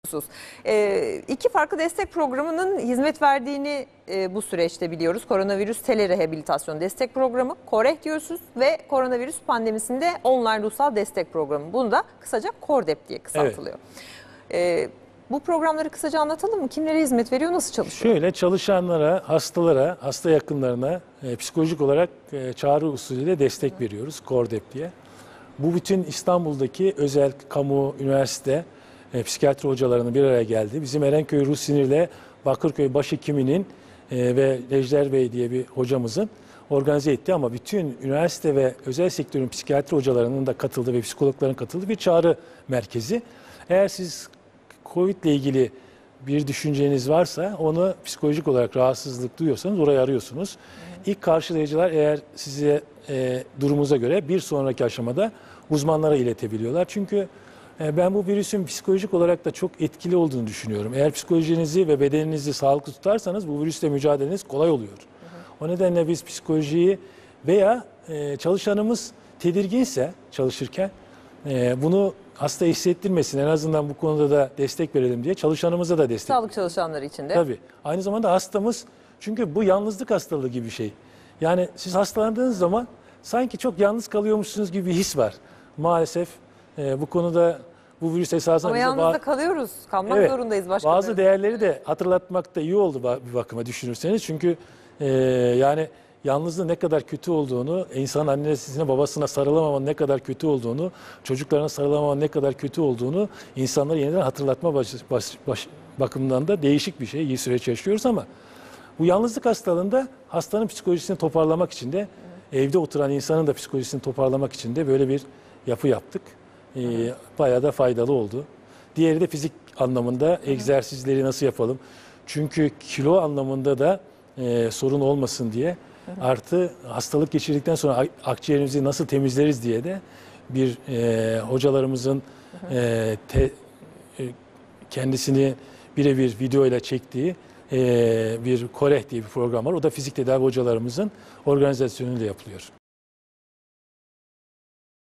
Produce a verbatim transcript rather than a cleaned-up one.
E, iki farklı destek programının hizmet verdiğini e, bu süreçte biliyoruz. Koronavirüs telerehabilitasyon destek programı, KOREH diyorsunuz ve koronavirüs pandemisinde online ruhsal destek programı. Bunu da kısaca KORDEP diye kısaltılıyor. Evet. E, bu programları kısaca anlatalım mı? Kimlere hizmet veriyor, nasıl çalışıyor? Şöyle, çalışanlara, hastalara, hasta yakınlarına e, psikolojik olarak e, çağrı usulüyle destek veriyoruz KORDEP diye. Bu bütün İstanbul'daki özel, kamu, üniversite, E, psikiyatri hocalarının bir araya geldi. Bizim Erenköy Ruh Sinir'le Bakırköy Başhekimi'nin e, ve Ejder Bey diye bir hocamızın organize ettiği ama bütün üniversite ve özel sektörün psikiyatri hocalarının da katıldığı ve psikologların katıldığı bir çağrı merkezi. Eğer siz Covid ile ilgili bir düşünceniz varsa, onu psikolojik olarak rahatsızlık duyuyorsanız orayı arıyorsunuz. Hı. İlk karşılayıcılar eğer size e, durumunuza göre bir sonraki aşamada uzmanlara iletebiliyorlar. Çünkü ben bu virüsün psikolojik olarak da çok etkili olduğunu düşünüyorum. Eğer psikolojinizi ve bedeninizi sağlıklı tutarsanız bu virüsle mücadeleniz kolay oluyor. Hı hı. O nedenle biz psikolojiyi veya e, çalışanımız tedirginse çalışırken e, bunu hasta hissettirmesin, en azından bu konuda da destek verelim diye çalışanımıza da destek. Sağlık çalışanları için de. Tabii. Aynı zamanda hastamız, çünkü bu yalnızlık hastalığı gibi bir şey. Yani siz hastalandığınız zaman sanki çok yalnız kalıyormuşsunuz gibi bir his var. Maalesef e, bu konuda bu virüs esasında... Ama yalnız da kalıyoruz. Kalmak evet, zorundayız. Başka bazı bir... değerleri de hatırlatmak da iyi oldu bir bakıma düşünürseniz. Çünkü e, yani yalnızlığın ne kadar kötü olduğunu, insanın annesine babasına sarılamamanın ne kadar kötü olduğunu, çocuklarına sarılamamanın ne kadar kötü olduğunu insanlara yeniden hatırlatma baş, baş, baş, bakımından da değişik bir şey. İyi süreç yaşıyoruz ama bu yalnızlık hastalığında hastanın psikolojisini toparlamak için de, evde oturan insanın da psikolojisini toparlamak için de böyle bir yapı yaptık. Ee, bayağı da faydalı oldu. Diğeri de fizik anlamında, hı hı, egzersizleri nasıl yapalım? Çünkü kilo anlamında da e, sorun olmasın diye, hı hı, artı hastalık geçirdikten sonra akciğerimizi nasıl temizleriz diye de bir e, hocalarımızın, hı hı, e, te, e, kendisini birebir video ile çektiği e, bir KOREH diye bir program var. O da fizik tedavi hocalarımızın organizasyonuyla yapılıyor.